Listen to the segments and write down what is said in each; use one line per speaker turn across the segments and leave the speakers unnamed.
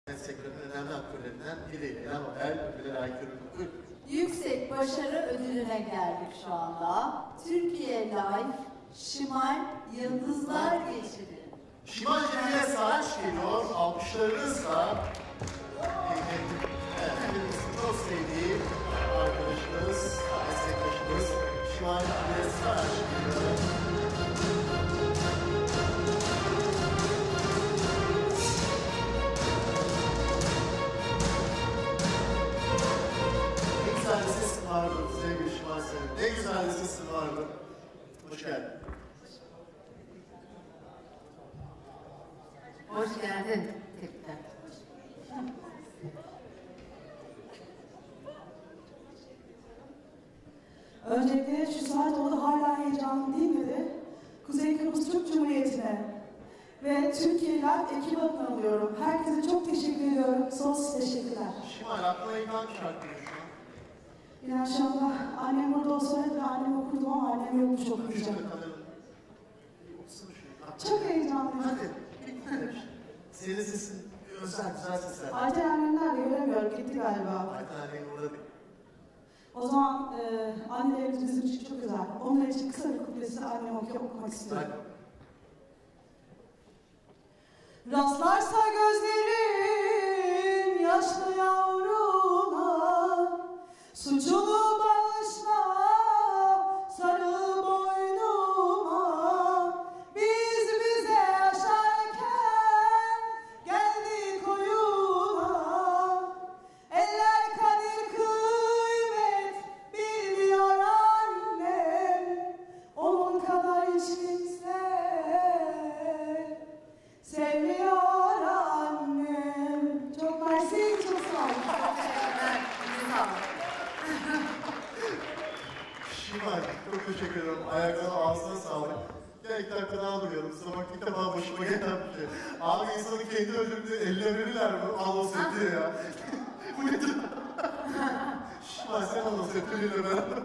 sektörünün önemli aktörlerinden biri. Nobel ödülüne layık görüldü.
Yüksek başarı ödülüne geldik şu anda. Türkiye Life Şimal Yıldızlar Geçidi.
Şimal Cemile Saraç geliyor. Alkışlarınızla hepimizin çok sevdiği arkadaşımız, meslektaşımız Şimal Cemile Saraç geliyor. Ne güzel bir sesin vardı sevgili Şimal senin. Ne güzel bir sesin vardı. Hoş geldin.
Hoş geldin tekrar.
Öncelikle şu saat oldu hala heyecanlı değil miydi? Kuzey Kıbrıs Türk Cumhuriyeti'ne ve Türkiye'den ekip adına alıyorum. Herkese çok teşekkür ediyorum. Sonsuz teşekkürler.
Şimal aklına ilk hangi şarkı geliyor şu an?
Yani şu anda annem burada olsaydı da annemi okurdum ama annem yokmuş okuyacağım. Çok heyecanlıyım.
Hadi. Senin sesin özel, güzel sesler.
Ayten annemler de göremiyorum. Gitti galiba.
Ayten annenin orada değil.
O zaman annelerimiz bizim için çok güzel. Onlar için kısa bir kuplesini anneme okumak istiyorum. Rastlarsa gözlerin yaşlı yavruna, suçunu bağışla sarı boynuma. Biz bize yaşarken geldik oyuna, eller kadir kıymet bilmiyor annem, onun kadar hiç kimse sevmiyor annem. Çok mersi, çok sağ olun.
Teşekkürler. Sağ olun.
Şimal, çok teşekkür ederim. Ayaklarına ağzına sağlık. Ya 2 dakika daha duruyorum. Sabah ilk defa başıma gelen bir şey. Abi insanın kendi ödülünü eline verirler mi? Anons ediyor ya. Buydu. Şimal sen anons et ödülünü beraber.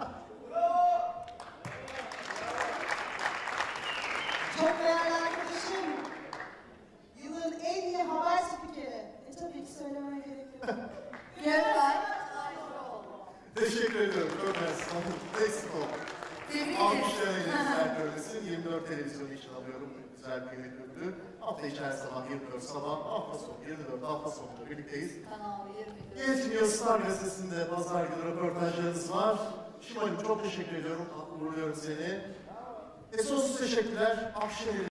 Çok değerli arkadaşım, yılın en iyi haber spikeri. Tabii ki söylemeye gerek yok.
Gökay.
Teşekkür ediyorum. Çok mersi. Eksik ol.
Tebrik ederim.
Alkışlarıyla güzel görmesin. 24 televizyonu için alıyorum. Güzel bir ödülü. Hafta içi sabah 24 sabah, hafta sonu 24 hafta sonunda birlikteyiz.
Kanal 24.
Yetmiyor Star Gazetesi'nde pazar günü röportajlarınız var. Şimal'im çok teşekkür ediyorum. Uğurluyorum seni. Sonsuz teşekkürler. Akşener'in